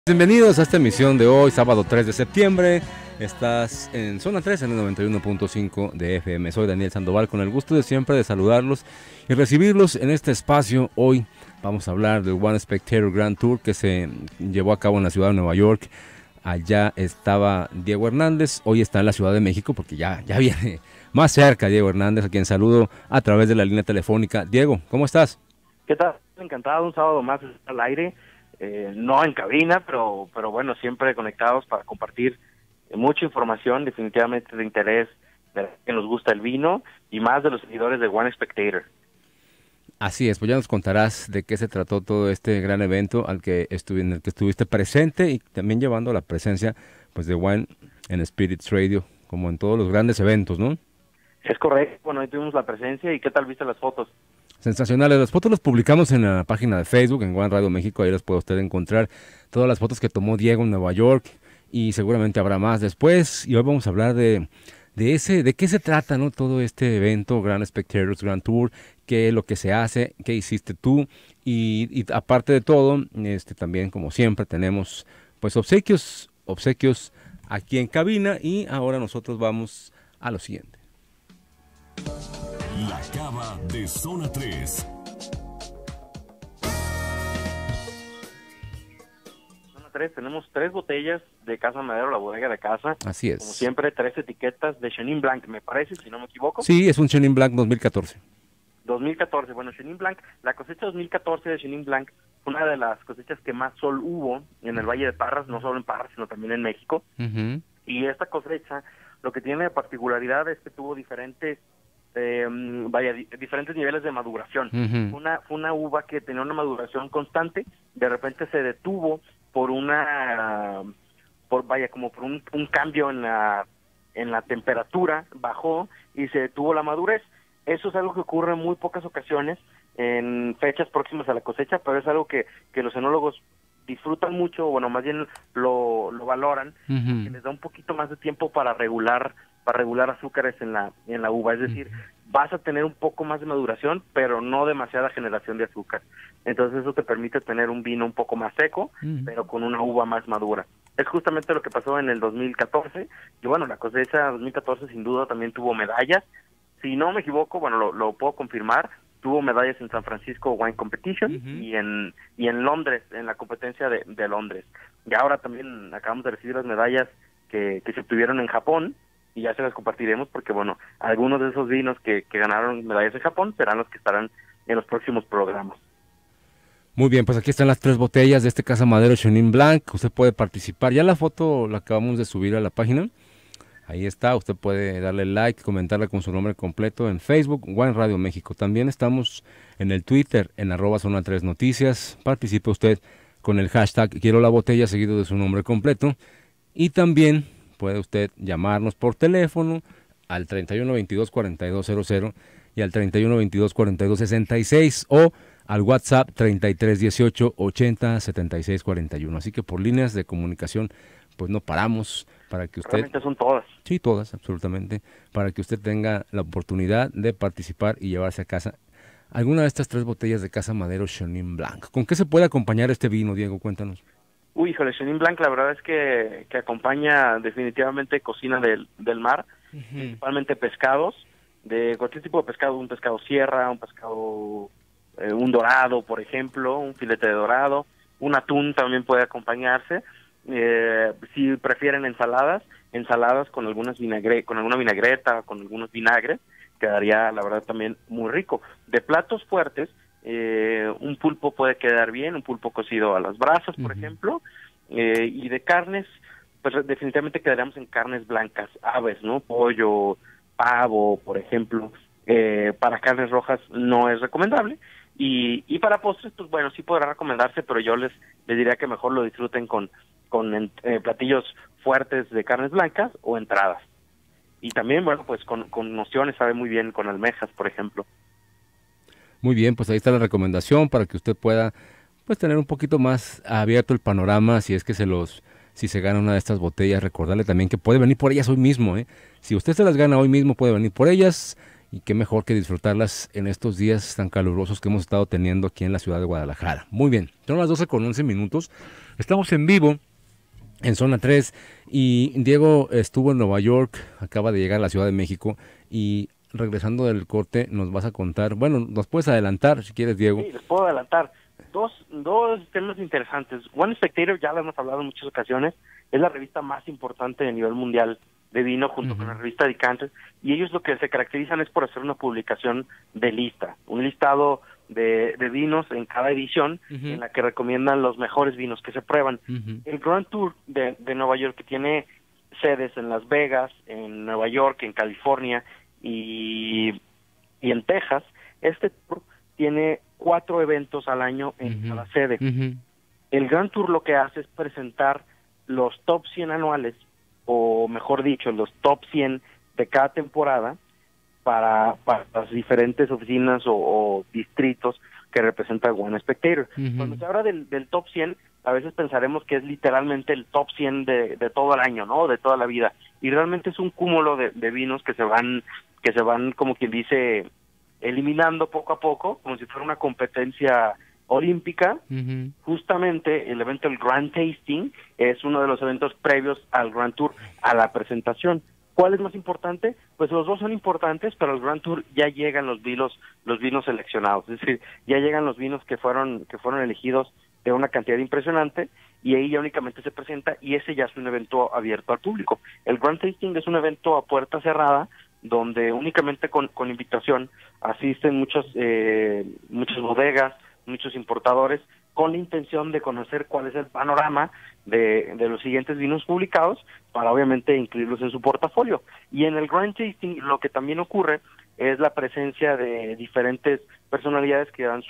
Bienvenidos a esta emisión de hoy, sábado 3 de septiembre. Estás en Zona 3 en el 91.5 de FM. Soy Daniel Sandoval, con el gusto de siempre de saludarlos y recibirlos en este espacio. Hoy vamos a hablar del One Spectator Grand Tour que se llevó a cabo en la ciudad de Nueva York. Allá estaba Diego Hernández, hoy está en la Ciudad de México porque ya viene más cerca Diego Hernández, a quien saludo a través de la línea telefónica. Diego, ¿cómo estás? ¿Qué tal? Encantado, un sábado más al aire. No en cabina, pero bueno, siempre conectados para compartir mucha información, definitivamente de interés de que nos gusta el vino y más de los seguidores de One Spectator. Así es, pues ya nos contarás de qué se trató todo este gran evento en el que estuviste presente y también llevando la presencia pues de Wine and Spirits Radio, como en todos los grandes eventos, ¿no? Es correcto, bueno, ahí tuvimos la presencia. ¿Y qué tal viste las fotos? Sensacionales, las fotos las publicamos en la página de Facebook, en One Radio México, ahí las puede usted encontrar, todas las fotos que tomó Diego en Nueva York, y seguramente habrá más después, y hoy vamos a hablar de qué se trata, ¿no? Todo este evento, Grand Spectators Grand Tour, qué es lo que se hace, qué hiciste tú, y aparte de todo, también como siempre tenemos pues obsequios aquí en cabina, y ahora nosotros vamos a lo siguiente. La Cava de Zona 3. Zona 3, tenemos 3 botellas de Casa Madero, la bodega de casa. Así es. Como siempre, 3 etiquetas de Chenin Blanc, me parece, si no me equivoco. Sí, es un Chenin Blanc 2014. 2014, bueno, Chenin Blanc, la cosecha 2014 de Chenin Blanc fue una de las cosechas que más sol hubo en el Valle de Parras, no solo en Parras, sino también en México. Y esta cosecha, lo que tiene de particularidad es que tuvo diferentes diferentes niveles de maduración. Fue una uva que tenía una maduración constante, de repente se detuvo por un cambio en la temperatura, bajó y se detuvo la madurez. Eso es algo que ocurre en muy pocas ocasiones en fechas próximas a la cosecha, pero es algo que los enólogos disfrutan mucho, bueno, más bien lo valoran, porque les da un poquito más de tiempo para regular azúcares en la uva, es decir, vas a tener un poco más de maduración, pero no demasiada generación de azúcar. Entonces eso te permite tener un vino un poco más seco, pero con una uva más madura. Es justamente lo que pasó en el 2014, y bueno, la cosecha 2014 sin duda también tuvo medallas. Si no me equivoco, bueno, lo puedo confirmar, tuvo medallas en San Francisco Wine Competition y en Londres, en la competencia de Londres. Y ahora también acabamos de recibir las medallas que se obtuvieron en Japón, y ya se las compartiremos porque, bueno, algunos de esos vinos que ganaron medallas en Japón serán los que estarán en los próximos programas. Muy bien, pues aquí están las 3 botellas de este Casa Madero Chenin Blanc. Usted puede participar. Ya la foto la acabamos de subir a la página. Ahí está, usted puede darle like, comentarle con su nombre completo en Facebook, Wine Radio México. También estamos en el Twitter, en @Zona 3 Noticias. Participe usted con el hashtag Quiero la botella seguido de su nombre completo. Y también puede usted llamarnos por teléfono al 31 22 42 00 y al 31 22 42 66 o al WhatsApp 33 18 80 76 41. Así que por líneas de comunicación pues no paramos para que usted... Realmente son todas. Sí, todas, absolutamente. Para que usted tenga la oportunidad de participar y llevarse a casa alguna de estas 3 botellas de Casa Madero Chenin Blanc. ¿Con qué se puede acompañar este vino, Diego? Cuéntanos. Uy, híjole, Chenin Blanc la verdad es que acompaña definitivamente cocina del mar, principalmente pescados, de cualquier tipo de pescado, un pescado sierra, un pescado, un dorado, por ejemplo, un filete de dorado, un atún también puede acompañarse. Si prefieren ensaladas con alguna vinagreta, con algunos vinagres, quedaría la verdad también muy rico. De platos fuertes, un pulpo puede quedar bien, un pulpo cocido a las brasas, por ejemplo, y de carnes, pues definitivamente quedaríamos en carnes blancas, aves, ¿no? Pollo, pavo, por ejemplo. Para carnes rojas no es recomendable, y para postres, pues bueno, sí podrá recomendarse, pero yo les diría que mejor lo disfruten con platillos fuertes de carnes blancas o entradas. Y también, bueno, pues con nociones, sabe muy bien con almejas, por ejemplo. Muy bien, pues ahí está la recomendación para que usted pueda pues tener un poquito más abierto el panorama si es que si se gana una de estas botellas. Recordarle también que puede venir por ellas hoy mismo, ¿eh? Si usted se las gana hoy mismo, puede venir por ellas y qué mejor que disfrutarlas en estos días tan calurosos que hemos estado teniendo aquí en la ciudad de Guadalajara. Muy bien, son las 12:11. Estamos en vivo en Zona 3 y Diego estuvo en Nueva York, acaba de llegar a la Ciudad de México y regresando del corte nos vas a contar, bueno, nos puedes adelantar si quieres, Diego. Sí, les puedo adelantar. Dos temas interesantes. One Spectator, ya lo hemos hablado en muchas ocasiones, es la revista más importante a nivel mundial de vino junto con la revista Decanter, y ellos lo que se caracterizan es por hacer una publicación de lista, un listado de vinos en cada edición en la que recomiendan los mejores vinos que se prueban. El Grand Tour de Nueva York, que tiene sedes en Las Vegas, en Nueva York, en California y en Texas, este tour tiene 4 eventos al año en cada sede. El Grand Tour lo que hace es presentar los top 100 anuales, o mejor dicho, los top 100 de cada temporada para las diferentes oficinas o distritos que representa One Spectator. Cuando se habla del top 100, a veces pensaremos que es literalmente el top 100 de todo el año, ¿no? De toda la vida. Y realmente es un cúmulo de vinos que se van, como quien dice, eliminando poco a poco, como si fuera una competencia olímpica. Justamente el evento, el Grand Tasting, es uno de los eventos previos al Grand Tour, a la presentación. ¿Cuál es más importante? Pues los dos son importantes, pero al Grand Tour ya llegan los vinos seleccionados, es decir, ya llegan los vinos que fueron elegidos de una cantidad impresionante, y ahí ya únicamente se presenta, y ese ya es un evento abierto al público. El Grand Tasting es un evento a puerta cerrada, donde únicamente con invitación asisten muchas bodegas, muchos importadores, con la intención de conocer cuál es el panorama de los siguientes vinos publicados, para obviamente incluirlos en su portafolio. Y en el Grand Tasting lo que también ocurre es la presencia de diferentes personalidades que dan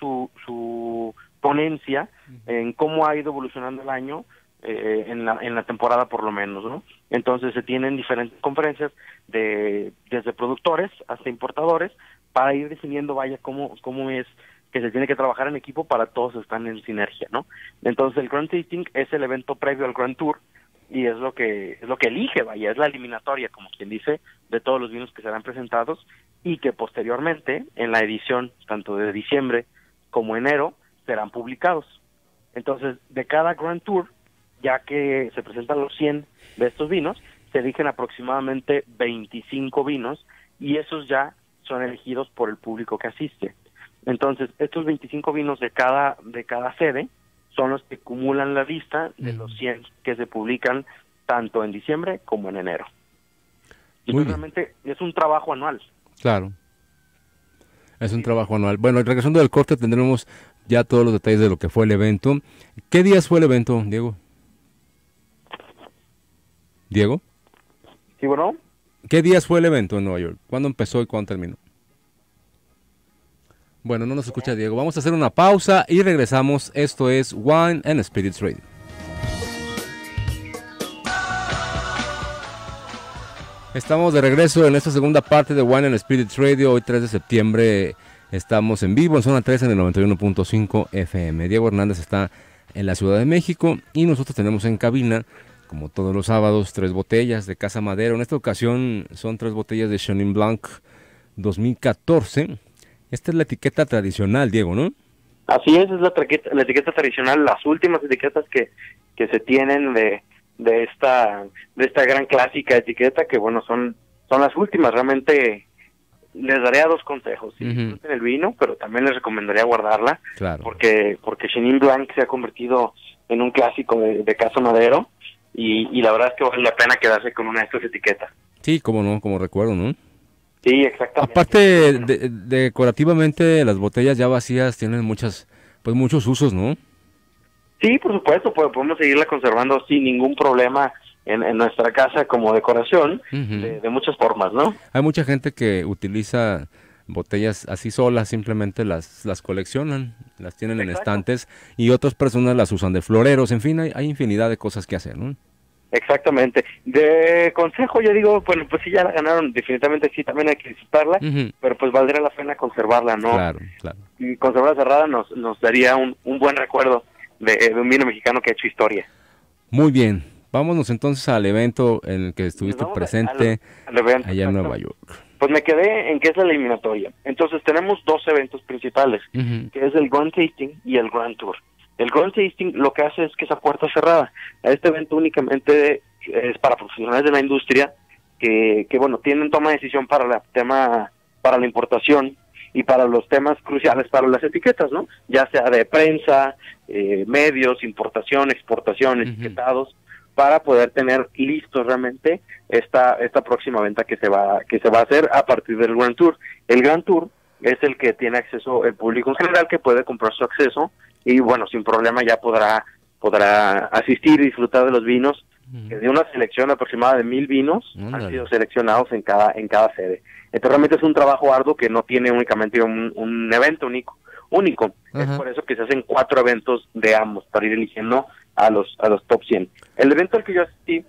su ponencia en cómo ha ido evolucionando el año, en la temporada por lo menos, ¿no? Entonces se tienen diferentes conferencias desde productores hasta importadores, para ir definiendo, cómo es que se tiene que trabajar en equipo para todos estar en sinergia, ¿no? Entonces el Grand Tasting es el evento previo al Grand Tour, y es lo que elige, es la eliminatoria, como quien dice, de todos los vinos que serán presentados, y que posteriormente, en la edición tanto de diciembre como enero, serán publicados. Entonces, de cada Grand Tour, ya que se presentan los 100 de estos vinos, se eligen aproximadamente 25 vinos, y esos ya son elegidos por el público que asiste. Entonces, estos 25 vinos de cada sede son los que acumulan la lista de los 100 que se publican tanto en diciembre como en enero. Y realmente es un trabajo anual. Claro, es un trabajo anual. Bueno, regresando del corte tendremos ya todos los detalles de lo que fue el evento. ¿Qué días fue el evento, Diego? ¿Diego? ¿Sí, bueno? ¿Qué días fue el evento en Nueva York? ¿Cuándo empezó y cuándo terminó? Bueno, no nos escucha Diego. Vamos a hacer una pausa y regresamos. Esto es Wine and Spirits Radio. Estamos de regreso en esta segunda parte de Wine and Spirits Radio. Hoy 3 de septiembre estamos en vivo en Zona 3 en el 91.5 FM. Diego Hernández está en la Ciudad de México y nosotros tenemos en cabina, como todos los sábados, 3 botellas de Casa Madero. En esta ocasión son 3 botellas de Chenin Blanc 2014. Esta es la etiqueta tradicional, Diego, ¿no? Así es la etiqueta tradicional, las últimas etiquetas que se tienen de esta gran clásica etiqueta, que bueno, son las últimas. Realmente les daría 2 consejos: si disfruten el vino, pero también les recomendaría guardarla, claro, porque Chenin Blanc se ha convertido en un clásico de Casa Madero, y la verdad es que vale la pena quedarse con una de estas etiquetas. Sí, como no, como recuerdo, ¿no? Sí, exactamente. Aparte, decorativamente, las botellas ya vacías tienen muchos usos, ¿no? Sí, por supuesto, podemos seguirla conservando sin ningún problema en nuestra casa como decoración, de muchas formas, ¿no? Hay mucha gente que utiliza botellas así solas, simplemente las coleccionan, las tienen en estantes, y otras personas las usan de floreros. En fin, hay infinidad de cosas que hacer, ¿no? Exactamente. De consejo yo digo, bueno, pues si ya la ganaron, definitivamente sí, también hay que disfrutarla, pero pues valdría la pena conservarla, ¿no? Claro. Y conservarla cerrada nos daría un buen recuerdo de un vino mexicano que ha hecho historia. Muy bien, vámonos entonces al evento en el que estuviste presente allá en Nueva York. Pues me quedé en que es la eliminatoria. Entonces tenemos dos eventos principales, que es el Grand Tasting y el Grand Tour. El Grand Tasting lo que hace es que es a puerta cerrada. Este evento únicamente es para profesionales de la industria que bueno, tienen toma de decisión para la importación y para los temas cruciales para las etiquetas, ¿no? Ya sea de prensa, medios, importación, exportación, etiquetados, para poder tener listos realmente esta próxima venta que se va a hacer a partir del Grand Tour. El Grand Tour es el que tiene acceso el público en general, que puede comprar su acceso y bueno, sin problema ya podrá asistir y disfrutar de los vinos, que de una selección aproximada de 1,000 vinos han sido seleccionados en cada sede. Entonces realmente es un trabajo arduo que no tiene únicamente un evento único. Es por eso que se hacen 4 eventos de ambos para ir eligiendo a los top 100. El evento al que yo asistí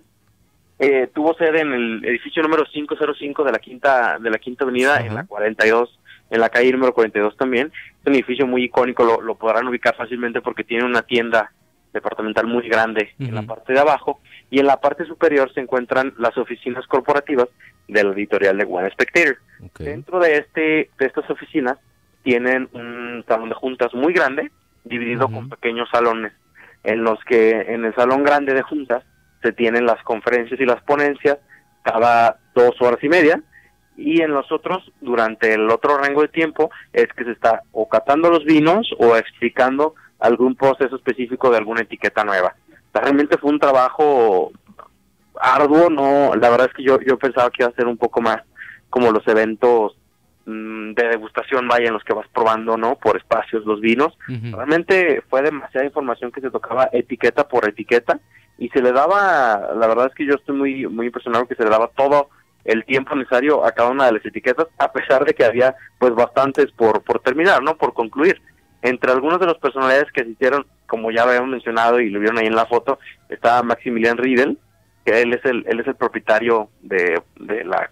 tuvo sede en el edificio número 505 de la Quinta Avenida, en la 42, en la calle número 42 también. Es un edificio muy icónico, lo podrán ubicar fácilmente porque tiene una tienda departamental muy grande en la parte de abajo, y en la parte superior se encuentran las oficinas corporativas de la editorial de One Spectator. Dentro de estas oficinas tienen un salón de juntas muy grande, dividido con pequeños salones, en los que en el salón grande de juntas se tienen las conferencias y las ponencias cada 2 horas y media, y en los otros, durante el otro rango de tiempo, es que se está o catando los vinos o explicando algún proceso específico de alguna etiqueta nueva. Realmente fue un trabajo arduo, no, la verdad es que yo pensaba que iba a ser un poco más como los eventos de degustación, vaya, en los que vas probando, ¿no?, por espacios los vinos. Realmente fue demasiada información que se tocaba etiqueta por etiqueta, y se le daba, la verdad es que yo estoy muy impresionado que se le daba todo el tiempo necesario a cada una de las etiquetas, a pesar de que había pues bastantes por terminar, ¿no?, por concluir. Entre algunos de las personalidades que asistieron, como ya habíamos mencionado y lo vieron ahí en la foto, estaba Maximilian Riedel, que él es el propietario de la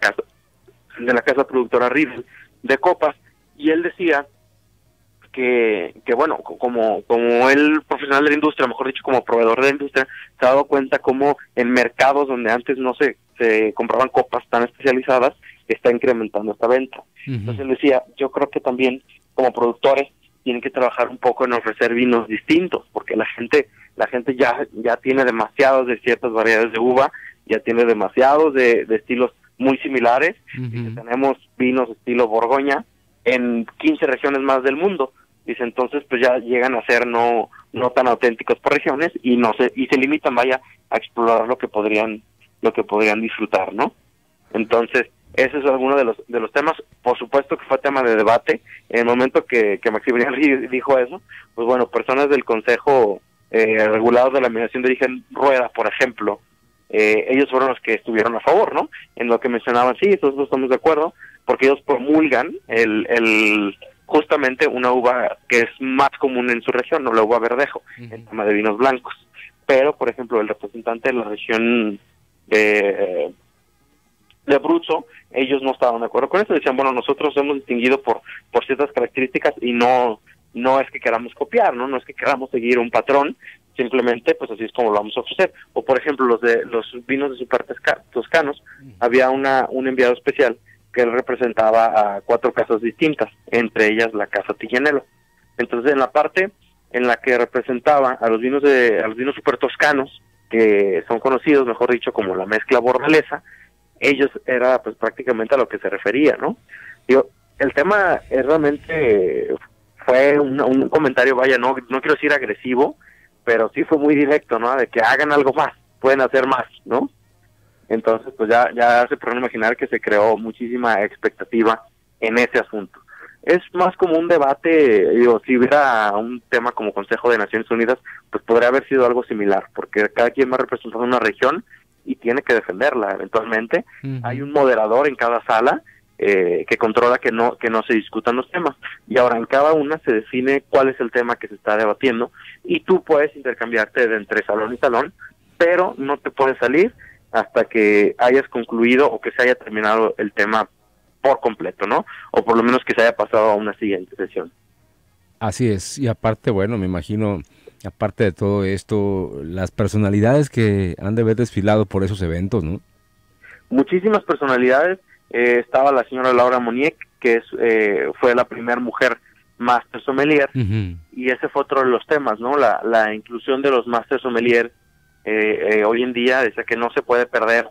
casa productora Riedel de copas, y él decía que bueno, como el profesional de la industria, mejor dicho, como proveedor de la industria, se ha dado cuenta como en mercados donde antes no se compraban copas tan especializadas, está incrementando esta venta. Entonces él decía, yo creo que también como productores tienen que trabajar un poco en ofrecer vinos distintos, porque la gente ya tiene demasiados de ciertas variedades de uva, ya tiene demasiados de estilos muy similares, y que tenemos vinos estilo Borgoña en 15 regiones más del mundo. Dice, entonces pues ya llegan a ser no tan auténticos por regiones, y se limitan, vaya, a explorar lo que podrían disfrutar, ¿no? Entonces, ese es alguno de los temas. Por supuesto que fue tema de debate. En el momento que Maximiliano dijo eso, pues bueno, personas del Consejo Regulador de la Mediación de Origen Rueda, por ejemplo, ellos fueron los que estuvieron a favor, ¿no? En lo que mencionaban, sí, nosotros estamos de acuerdo, porque ellos promulgan justamente una uva que es más común en su región, no la uva verdejo, en tema de vinos blancos. Pero, por ejemplo, el representante de la región de Abruzzo, ellos no estaban de acuerdo con eso. Decían, bueno, nosotros hemos distinguido por ciertas características, y no es que queramos copiar, no es que queramos seguir un patrón, simplemente pues así es como lo vamos a ofrecer. O por ejemplo, los vinos de super toscanos, había un enviado especial que él representaba a 4 casas distintas, entre ellas la casa Tignanello. Entonces, en la parte en la que representaba a los vinos super toscanos, que son conocidos, mejor dicho, como la mezcla bordalesa, ellos era pues prácticamente a lo que se refería, ¿no? Digo, el tema realmente fue un comentario, vaya, no quiero decir agresivo, pero sí fue muy directo, ¿no? De que hagan algo más, pueden hacer más, ¿no? Entonces, pues ya se pueden imaginar que se creó muchísima expectativa en ese asunto. Es más como un debate, digo, si hubiera un tema como Consejo de Naciones Unidas, pues podría haber sido algo similar, porque cada quien va representando una región y tiene que defenderla eventualmente. Hay un moderador en cada sala que controla que no se discutan los temas, y ahora en cada una se define cuál es el tema que se está debatiendo, y tú puedes intercambiarte de entre salón y salón, pero no te puedes salir hasta que hayas concluido o que se haya terminado el tema por completo, ¿no? O por lo menos que se haya pasado a una siguiente sesión. Así es, y aparte, bueno, me imagino, aparte de todo esto, las personalidades que han de haber desfilado por esos eventos, ¿no? Muchísimas personalidades, estaba la señora Laura Moniek, que fue la primera mujer Master Sommelier, y ese fue otro de los temas, ¿no? La inclusión de los Master Sommelier hoy en día, decía que no se puede perder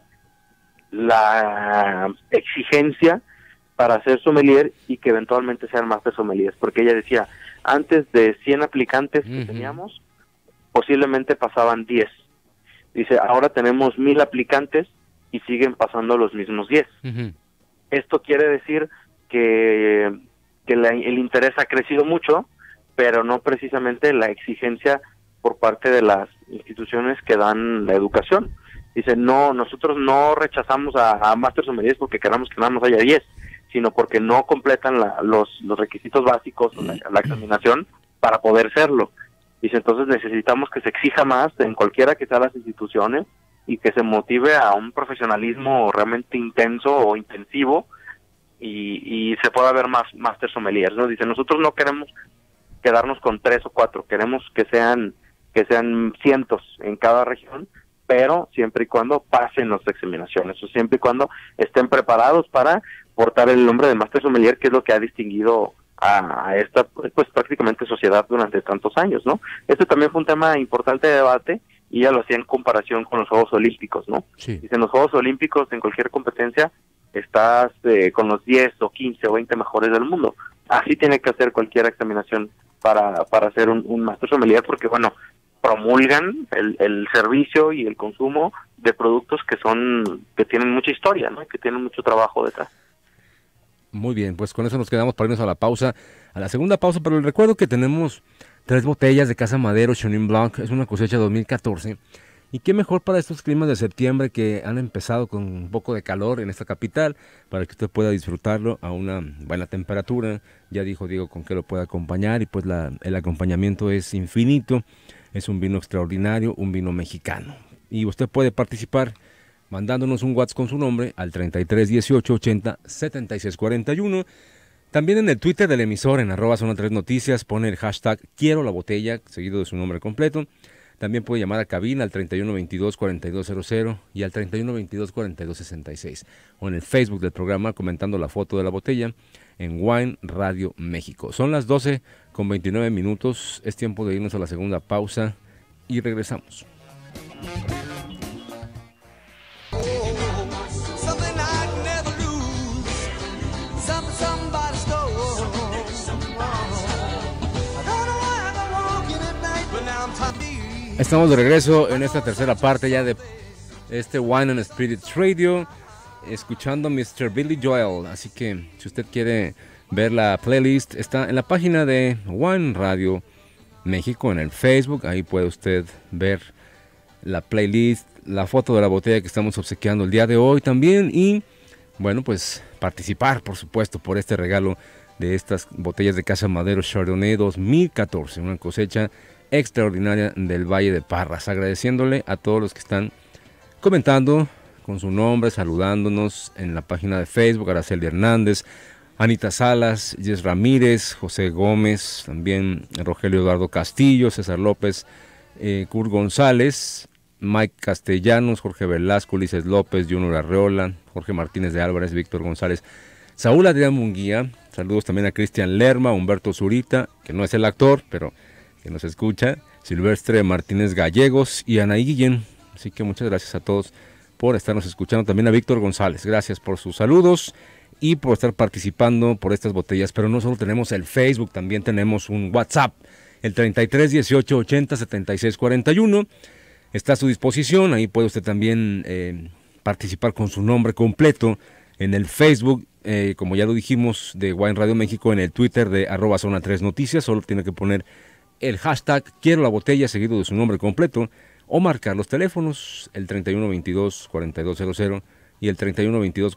la exigencia para ser sommelier y que eventualmente sean Master Sommeliers, porque ella decía, antes de 100 aplicantes que teníamos, posiblemente pasaban 10. Dice, ahora tenemos 1000 aplicantes y siguen pasando los mismos 10. Esto quiere decir que el interés ha crecido mucho, pero no precisamente la exigencia por parte de las instituciones que dan la educación. Dice, no, nosotros no rechazamos a Master Sommeliers porque queramos que nada más haya 10, sino porque no completan los requisitos básicos, la examinación, para poder serlo. Dice, entonces necesitamos que se exija más en cualquiera que sean las instituciones y que se motive a un profesionalismo realmente intenso o intensivo y se pueda ver más Master Sommeliers, ¿no? Dice, nosotros no queremos quedarnos con 3 o 4, queremos que sean cientos en cada región, pero siempre y cuando pasen las examinaciones, o siempre y cuando estén preparados para portar el nombre de Master Sommelier, que es lo que ha distinguido a esta, pues prácticamente sociedad durante tantos años, ¿no? Este también fue un tema importante de debate, y ya lo hacía en comparación con los Juegos Olímpicos, ¿no? Sí. Dice, en los Juegos Olímpicos, en cualquier competencia, estás con los 10 o 15 o 20 mejores del mundo. Así tiene que hacer cualquier examinación para ser un Master Sommelier, porque, bueno, promulgan el servicio y el consumo de productos que tienen mucha historia, ¿no? Que tienen mucho trabajo detrás. Muy bien, pues con eso nos quedamos para irnos a la segunda pausa, pero les recuerdo que tenemos 3 botellas de Casa Madero Chenin Blanc, es una cosecha 2014, y qué mejor para estos climas de septiembre que han empezado con un poco de calor en esta capital, para que usted pueda disfrutarlo a una buena temperatura. Ya dijo Diego con qué lo puede acompañar, y pues el acompañamiento es infinito, es un vino extraordinario, un vino mexicano, y usted puede participar mandándonos un WhatsApp con su nombre al 33 18 80 76 41. También en el Twitter del emisor, en @Zona 3 Noticias, pone el hashtag Quiero la Botella, seguido de su nombre completo. También puede llamar a cabina al 31 22 4200 y al 31 22 4266. O en el Facebook del programa comentando la foto de la botella en Wine Radio México. Son las 12:29. Es tiempo de irnos a la segunda pausa y regresamos. Estamos de regreso en esta tercera parte ya de este Wine and Spirits Radio, escuchando Mr. Billy Joel. Así que si usted quiere ver la playlist, está en la página de Wine Radio México en el Facebook. Ahí puede usted ver la playlist, la foto de la botella que estamos obsequiando el día de hoy también, y bueno, pues participar, por supuesto, por este regalo de estas botellas de Casa Madero Chardonnay 2014, una cosecha extraordinaria del Valle de Parras. Agradeciéndole a todos los que están comentando con su nombre, saludándonos en la página de Facebook: Araceli Hernández, Anita Salas, Jess Ramírez, José Gómez, también Rogelio Eduardo Castillo, César López, Kurt González, Mike Castellanos, Jorge Velasco, Ulises López, Junior Arreola, Jorge Martínez de Álvarez, Víctor González, Saúl Adrián Munguía. Saludos también a Cristian Lerma, Humberto Zurita, que no es el actor, pero que nos escucha, Silvestre Martínez Gallegos y Anaí Guillén. Así que muchas gracias a todos por estarnos escuchando. También a Víctor González, gracias por sus saludos y por estar participando por estas botellas. Pero no solo tenemos el Facebook, también tenemos un WhatsApp, el 33 18 80 76 41. Está a su disposición, ahí puede usted también participar con su nombre completo en el Facebook, como ya lo dijimos, de Wine Radio México, en el Twitter de @Zona 3 Noticias. Solo tiene que poner el hashtag Quiero la Botella seguido de su nombre completo, o marcar los teléfonos, el 31 22 4200 y el 31 22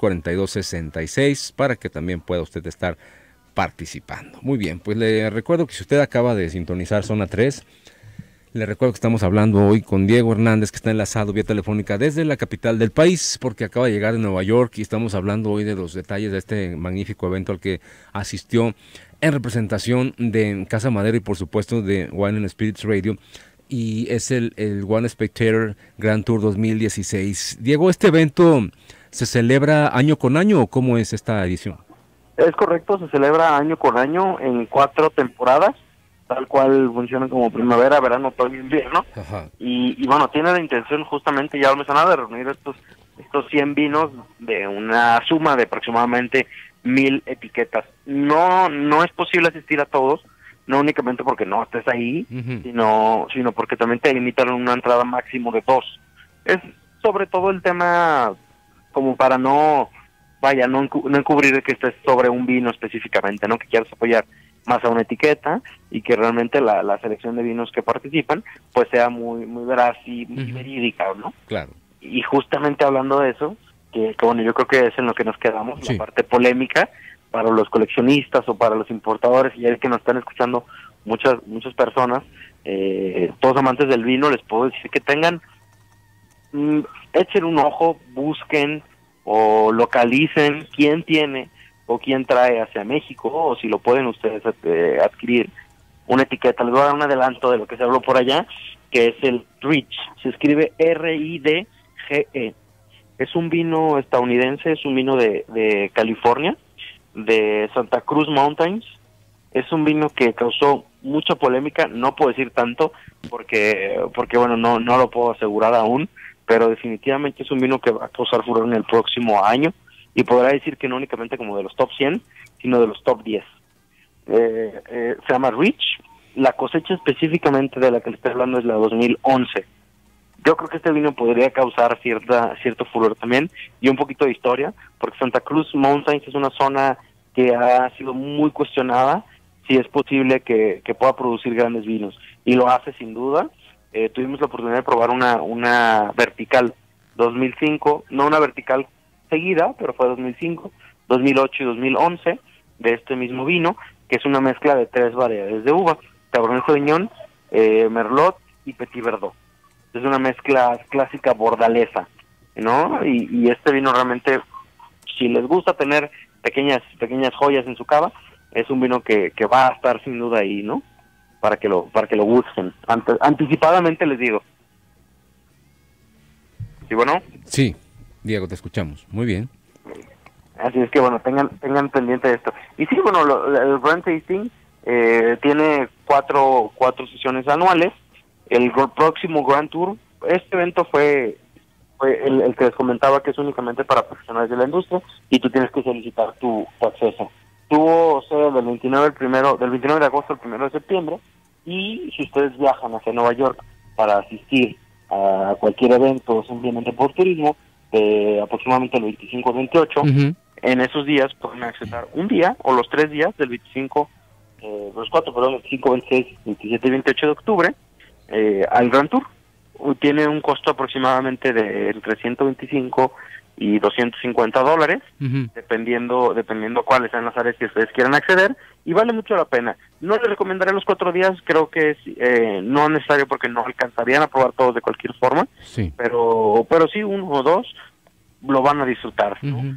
4266, para que también pueda usted estar participando. Muy bien, pues le recuerdo que si usted acaba de sintonizar Zona 3, le recuerdo que estamos hablando hoy con Diego Hernández, que está enlazado vía telefónica desde la capital del país, porque acaba de llegar de Nueva York, y estamos hablando hoy de los detalles de este magnífico evento al que asistió en representación de Casa Madero y por supuesto de Wine and Spirits Radio, y es el One Spectator Grand Tour 2016. Diego, este evento ¿Se celebra año con año o cómo es esta edición? Es correcto, se celebra año con año en 4 temporadas, tal cual funcionan como primavera, verano, otoño, invierno. Ajá. Y bueno, tiene la intención justamente, ya lo mencionaba, de reunir estos 100 vinos de una suma de aproximadamente 1000 etiquetas. No es posible asistir a todos, no únicamente porque no estés ahí, sino porque también te limitan una entrada máximo de 2. Es sobre todo el tema como para no encubrir que estés sobre un vino específicamente, ¿no? Que quieras apoyar más a una etiqueta y que realmente la selección de vinos que participan pues sea muy veraz y verídica, ¿no? Claro. Y justamente hablando de eso, que bueno, yo creo que es en lo que nos quedamos, la parte polémica para los coleccionistas o para los importadores, y ya que nos están escuchando muchas personas, todos amantes del vino, les puedo decir que echen un ojo, busquen o localicen quién tiene o quién trae hacia México, o si lo pueden ustedes adquirir una etiqueta. Les voy a dar un adelanto de lo que se habló por allá, que es el Ridge, se escribe RIDGE. Es un vino estadounidense, es un vino de California, de Santa Cruz Mountains. Es un vino que causó mucha polémica, no puedo decir tanto, porque bueno, no lo puedo asegurar aún, pero definitivamente es un vino que va a causar furor en el próximo año, y podrá decir que no únicamente como de los top 100, sino de los top 10. Se llama Rich. La cosecha específicamente de la que le estoy hablando es la 2011. Yo creo que este vino podría causar cierto furor también, y un poquito de historia, porque Santa Cruz Mountains es una zona que ha sido muy cuestionada si es posible que pueda producir grandes vinos, y lo hace sin duda. Tuvimos la oportunidad de probar una vertical 2005, no una vertical seguida, pero fue 2005, 2008 y 2011 de este mismo vino, que es una mezcla de 3 variedades de uva: Cabernet Sauvignon, Merlot y Petit Verdot. Es una mezcla clásica bordalesa, ¿no? Y este vino realmente, si les gusta tener pequeñas joyas en su cava, es un vino que va a estar sin duda ahí, ¿no? Para que lo busquen. Anticipadamente les digo. ¿Sí, bueno? Sí, Diego, te escuchamos. Muy bien. Así es que, bueno, tengan pendiente de esto. Y sí, bueno, el Brand Tasting tiene cuatro sesiones anuales. El próximo Grand Tour, este evento fue el que les comentaba, que es únicamente para profesionales de la industria, y tú tienes que solicitar tu acceso. Tuvo sede del 29 de agosto al 1 de septiembre, y si ustedes viajan hacia Nueva York para asistir a cualquier evento simplemente por turismo, aproximadamente el 25 al 28, en esos días pueden acceder un día o los 3 días del 25, los 4, perdón, 25, 26, 27 y 28 de octubre, al Grand Tour. Tiene un costo aproximadamente de entre 125 y $250, dependiendo cuáles sean las áreas que ustedes quieran acceder, y vale mucho la pena. No les recomendaré los 4 días, creo que es no necesario, porque no alcanzarían a probar todos de cualquier forma, pero sí 1 o 2 lo van a disfrutar, ¿no?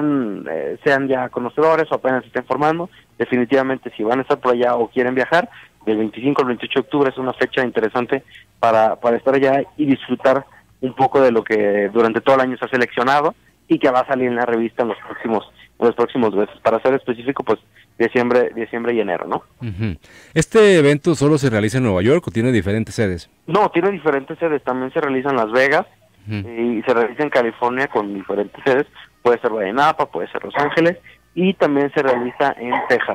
Sean ya conocedores o apenas se estén formando. Definitivamente, si van a estar por allá o quieren viajar, del 25 al 28 de octubre es una fecha interesante para estar allá y disfrutar un poco de lo que durante todo el año se ha seleccionado y que va a salir en la revista en los próximos meses. Para ser específico, pues diciembre y enero, ¿no? ¿Este evento solo se realiza en Nueva York o tiene diferentes sedes? No, tiene diferentes sedes. También se realiza en Las Vegas y se realiza en California con diferentes sedes. Puede ser Napa, puede ser Los Ángeles, y también se realiza en Texas.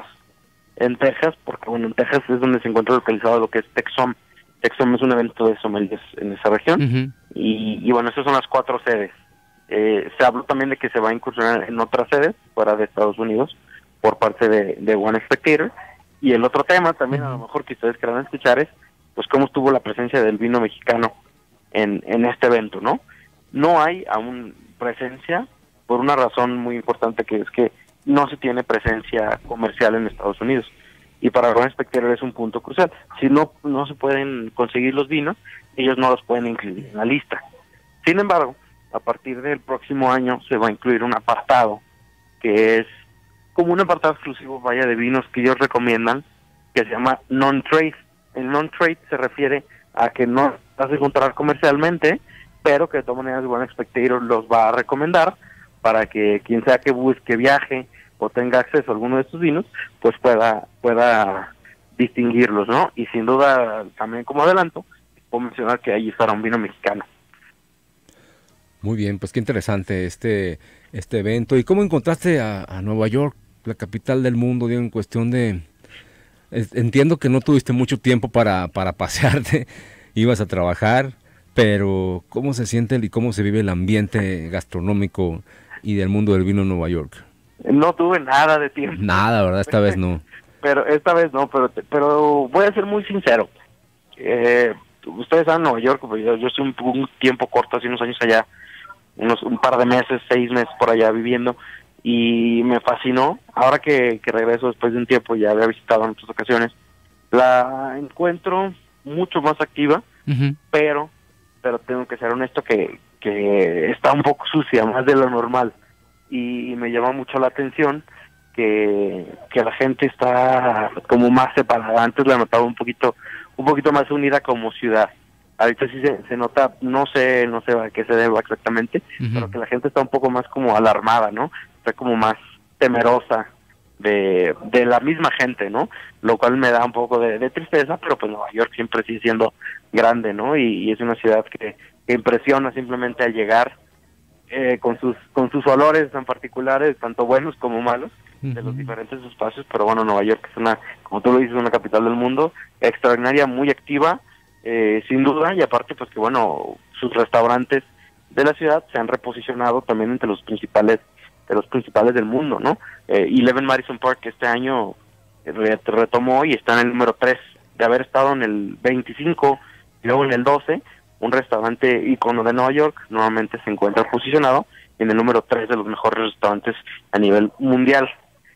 Porque bueno, en Texas es donde se encuentra localizado lo que es TexSom. TexSom es un evento de sommeliers en esa región, y bueno, esas son las 4 sedes. Se habló también de que se va a incursionar en otras sedes fuera de Estados Unidos por parte de One Spectator. Y el otro tema también, a lo mejor que ustedes quieran escuchar, es pues cómo estuvo la presencia del vino mexicano en este evento, ¿no? No hay aún presencia por una razón muy importante, que es que no se tiene presencia comercial en Estados Unidos, y para One Spectator es un punto crucial. Si no se pueden conseguir los vinos, ellos no los pueden incluir en la lista. Sin embargo, a partir del próximo año se va a incluir un apartado que es como un apartado exclusivo, de vinos que ellos recomiendan, que se llama non-trade. El non-trade se refiere a que no vas a encontrar comercialmente, pero que de todas maneras One Spectator los va a recomendar para que quien sea que busque, viaje o tenga acceso a alguno de estos vinos, pues pueda distinguirlos, ¿no? Y sin duda, también como adelanto, puedo mencionar que ahí estará un vino mexicano. Muy bien, pues qué interesante este evento. ¿Y cómo encontraste a Nueva York, la capital del mundo, digo, en cuestión de... Entiendo que no tuviste mucho tiempo para pasearte, ibas a trabajar, pero ¿cómo se siente y cómo se vive el ambiente gastronómico y del mundo del vino en Nueva York? No tuve nada de tiempo. Nada, ¿verdad? Esta vez no. Pero esta vez no, pero voy a ser muy sincero. Ustedes saben Nueva York, pues yo estoy un tiempo corto, hace unos años allá, un par de meses, 6 meses por allá viviendo, y me fascinó. Ahora que regreso después de un tiempo, ya había visitado en otras ocasiones, la encuentro mucho más activa, pero tengo que ser honesto que está un poco sucia, más de lo normal, y me llama mucho la atención que la gente está como más separada. Antes la notaba un poquito más unida como ciudad. Ahorita sí se nota, no sé a qué se deba exactamente, pero que la gente está un poco más como alarmada, ¿no? Está como más temerosa de la misma gente, ¿no? Lo cual me da un poco de tristeza, pero pues Nueva York siempre sigue siendo grande, ¿no? Y es una ciudad que impresiona simplemente al llegar, con sus olores tan particulares, tanto buenos como malos, de los diferentes espacios. Pero bueno, Nueva York es como tú lo dices, una capital del mundo, extraordinaria, muy activa, sin duda, y aparte pues que bueno, sus restaurantes de la ciudad se han reposicionado también entre los principales del mundo, ¿no? 11 Madison Park este año retomó y está en el número 3, de haber estado en el 25 y luego en el 12, un restaurante ícono de Nueva York nuevamente se encuentra posicionado en el número 3 de los mejores restaurantes a nivel mundial.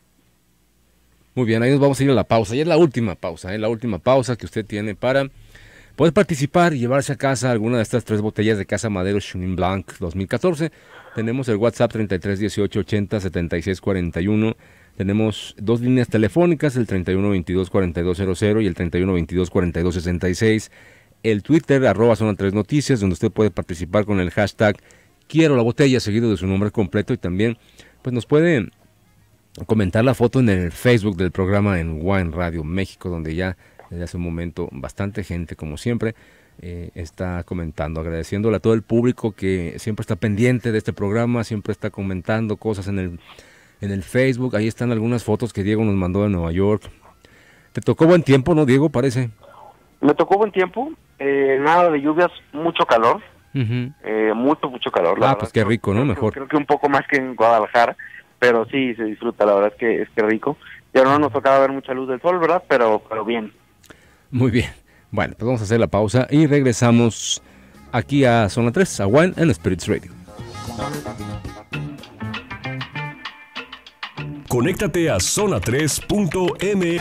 Muy bien, ahí nos vamos a ir a la pausa. Y es la última pausa que usted tiene para poder participar y llevarse a casa alguna de estas 3 botellas de Casa Madero Chenin Blanc 2014. Tenemos el WhatsApp 33 18 80 76 41. Tenemos 2 líneas telefónicas, el 31 22 42 00 y el 31 22 42 66. El Twitter, @Zona 3 Noticias, donde usted puede participar con el hashtag Quiero la botella, seguido de su nombre completo, y también pues nos puede comentar la foto en el Facebook del programa en Wine Radio México, donde ya desde hace un momento bastante gente, como siempre, está comentando, agradeciéndole a todo el público que siempre está pendiente de este programa, siempre está comentando cosas en el Facebook. Ahí están algunas fotos que Diego nos mandó de Nueva York. ¿Te tocó buen tiempo, no, Diego, parece? Me tocó buen tiempo, nada de lluvias, mucho calor, mucho calor. La verdad, pues qué rico, ¿no? Mejor. Creo que un poco más que en Guadalajara, pero sí, se disfruta, la verdad es que rico. Ya no nos tocaba ver mucha luz del sol, ¿verdad? Pero bien. Muy bien. Bueno, pues vamos a hacer la pausa y regresamos aquí a Zona 3, a Wine and Spirits Radio. Conéctate a zona3.m.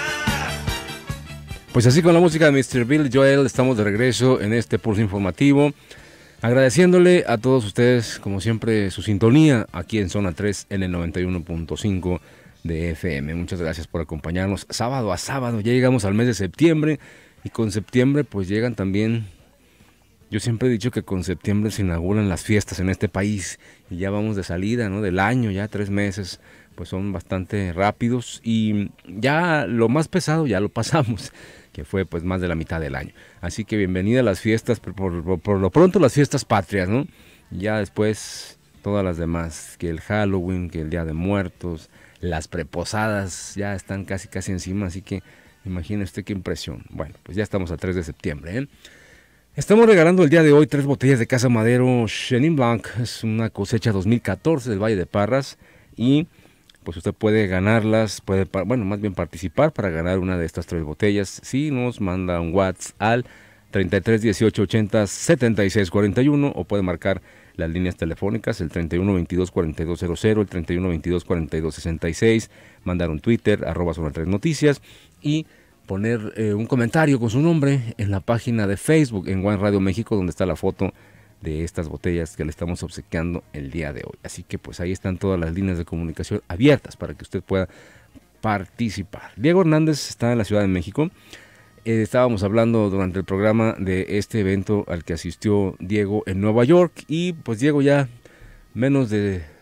Pues así, con la música de Mr. Bill Joel, estamos de regreso en este pulso informativo, agradeciéndole a todos ustedes, como siempre, su sintonía aquí en Zona 3 en el 91.5 de FM. Muchas gracias por acompañarnos sábado a sábado. Ya llegamos al mes de septiembre, y con septiembre pues llegan también, yo siempre he dicho que con septiembre se inauguran las fiestas en este país, y ya vamos de salida, ¿no?, del año. Ya 3 meses pues son bastante rápidos, y ya lo más pesado ya lo pasamos, que fue pues más de la mitad del año. Así que bienvenida a las fiestas, por lo pronto las fiestas patrias, ¿no? Ya después todas las demás, que el Halloween, que el Día de Muertos, las preposadas ya están casi encima, así que imagine usted qué impresión. Bueno, pues ya estamos a 3 de septiembre, ¿eh? Estamos regalando el día de hoy 3 botellas de Casa Madero Chenin Blanc. Es una cosecha 2014 del Valle de Parras, y pues usted puede ganarlas, más bien participar para ganar una de estas 3 botellas si nos manda un WhatsApp al 33 18 80 76 41, o puede marcar las líneas telefónicas, el 31 22 42 00, el 31 22 42 66, mandar un Twitter, @Zona 3 Noticias, y poner un comentario con su nombre en la página de Facebook en Wine Radio México, donde está la foto de estas botellas que le estamos obsequiando el día de hoy. Así que pues ahí están todas las líneas de comunicación abiertas para que usted pueda participar. Diego Hernández está en la Ciudad de México. Estábamos hablando durante el programa de este evento al que asistió Diego en Nueva York, y pues Diego, ya menos de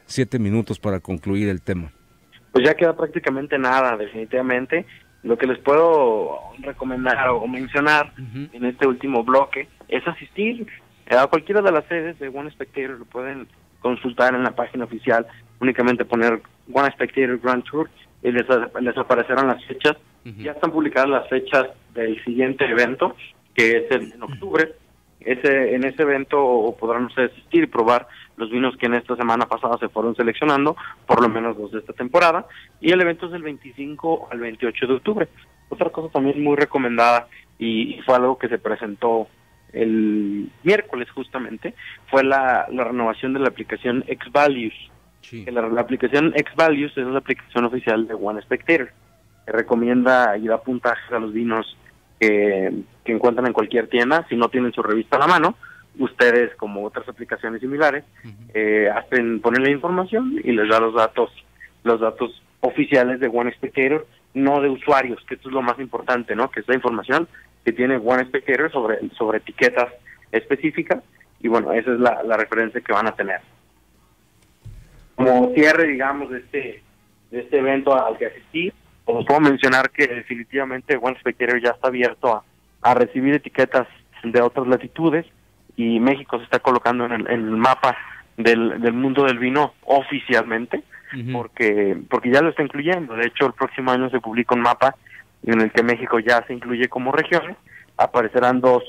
7 minutos para concluir el tema. Pues ya queda prácticamente nada, definitivamente. Lo que les puedo recomendar o mencionar en este último bloque es asistir a cualquiera de las sedes de One Spectator. Lo pueden consultar en la página oficial, únicamente poner One Spectator Grand Tour y les aparecerán las fechas. Ya están publicadas las fechas del siguiente evento, que es en octubre. En ese evento podrán ustedes asistir y probar los vinos que en esta semana pasada se fueron seleccionando, por lo menos los de esta temporada, y el evento es del 25 al 28 de octubre. Otra cosa también muy recomendada, y fue algo que se presentó el miércoles justamente, fue la renovación de la aplicación X-Values. Sí. Que la aplicación X-Values es la aplicación oficial de One Spectator, que recomienda y da puntajes a los vinos que encuentran en cualquier tienda. Si no tienen su revista a la mano, ustedes, como otras aplicaciones similares, ponen la información y les da los datos oficiales de One Spectator, no de usuarios, que esto es lo más importante, ¿no? Que es la información que tiene One Spectator sobre etiquetas específicas, y bueno, esa es la referencia que van a tener. Como cierre, digamos, de este evento al que asistí, os puedo mencionar que definitivamente One Spectator ya está abierto a recibir etiquetas de otras latitudes, y México se está colocando en el mapa del mundo del vino oficialmente, porque ya lo está incluyendo. De hecho, el próximo año se publica un mapa en el que México ya se incluye como regiones. Aparecerán dos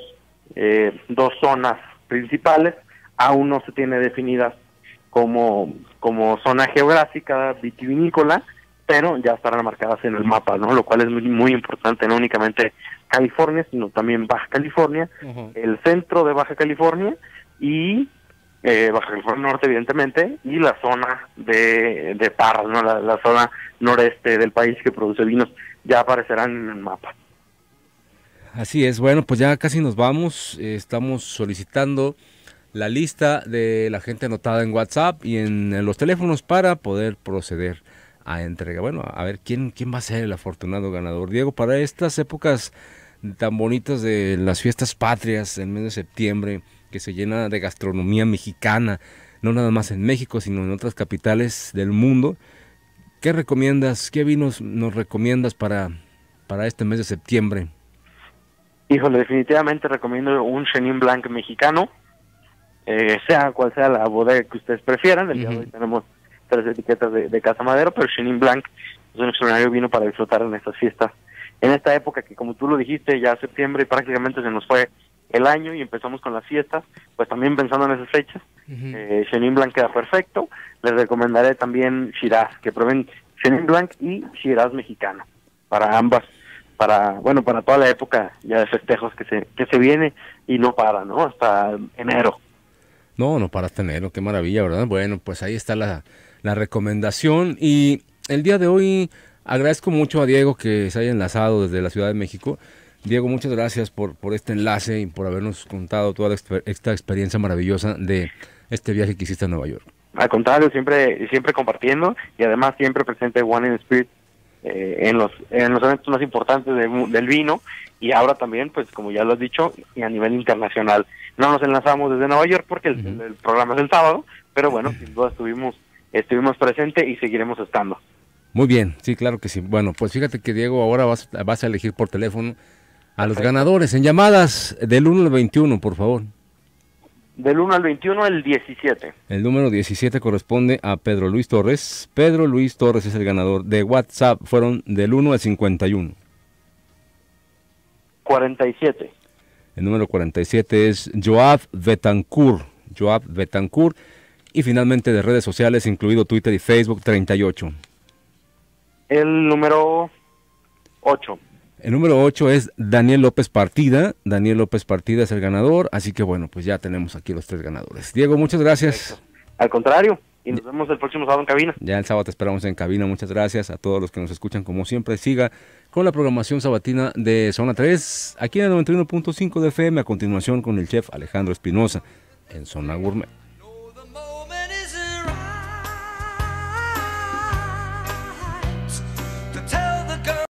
zonas principales, aún no se tiene definidas como zona geográfica vitivinícola, pero ya estarán marcadas en el mapa, ¿no? Lo cual es muy, muy importante, no únicamente California, sino también Baja California, el centro de Baja California y Baja California Norte, evidentemente, y la zona de Parras, ¿no? La zona noreste del país que produce vinos, ya aparecerán en el mapa. Así es. Bueno, pues ya casi nos vamos. Estamos solicitando la lista de la gente anotada en WhatsApp y en los teléfonos para poder proceder a entrega. Bueno, a ver quién va a ser el afortunado ganador. Diego, para estas épocas tan bonitas de las fiestas patrias, el mes de septiembre, que se llena de gastronomía mexicana, no nada más en México, sino en otras capitales del mundo, ¿qué recomiendas? ¿Qué vinos nos recomiendas para este mes de septiembre? Híjole, definitivamente recomiendo un Chenin Blanc mexicano, sea cual sea la bodega que ustedes prefieran. El día de hoy tenemos 3 etiquetas de Casa Madero, pero Chenin Blanc es un extraordinario vino para disfrutar en estas fiestas. En esta época que, como tú lo dijiste, ya septiembre prácticamente se nos fue el año y empezamos con las fiestas, pues también pensando en esas fechas, Chenin Blanc queda perfecto. Les recomendaré también Shiraz, que prueben Chenin Blanc y Shiraz mexicano, para ambas, para toda la época ya de festejos que se viene y no para, ¿no? Hasta enero. No para hasta enero, qué maravilla, ¿verdad? Bueno, pues ahí está la recomendación, y el día de hoy agradezco mucho a Diego que se haya enlazado desde la Ciudad de México. Diego, muchas gracias por este enlace y por habernos contado toda esta experiencia maravillosa de este viaje que hiciste a Nueva York. Al contrario, siempre compartiendo, y además siempre presente One in Spirit en los eventos más importantes del vino, y ahora también, pues como ya lo has dicho, y a nivel internacional. No nos enlazamos desde Nueva York porque el programa es el sábado, pero bueno, sin duda estuvimos presentes y seguiremos estando. Muy bien, sí, claro que sí. Bueno, pues fíjate que, Diego, ahora vas a elegir por teléfono a los ganadores en llamadas del 1 al 21, por favor. Del 1 al 21, el 17. El número 17 corresponde a Pedro Luis Torres. Pedro Luis Torres es el ganador. De WhatsApp fueron del 1 al 51. 47. El número 47 es Joab Betancourt. Y finalmente de redes sociales, incluido Twitter y Facebook, 38. El número 8. El número 8 es Daniel López Partida. Daniel López Partida es el ganador, así que bueno, pues ya tenemos aquí los 3 ganadores. Diego, muchas gracias. Perfecto. Al contrario, y nos vemos el próximo sábado en cabina. Ya el sábado te esperamos en cabina. Muchas gracias a todos los que nos escuchan. Como siempre, siga con la programación sabatina de Zona 3, aquí en el 91.5 de FM, a continuación con el chef Alejandro Espinosa en Zona Gourmet.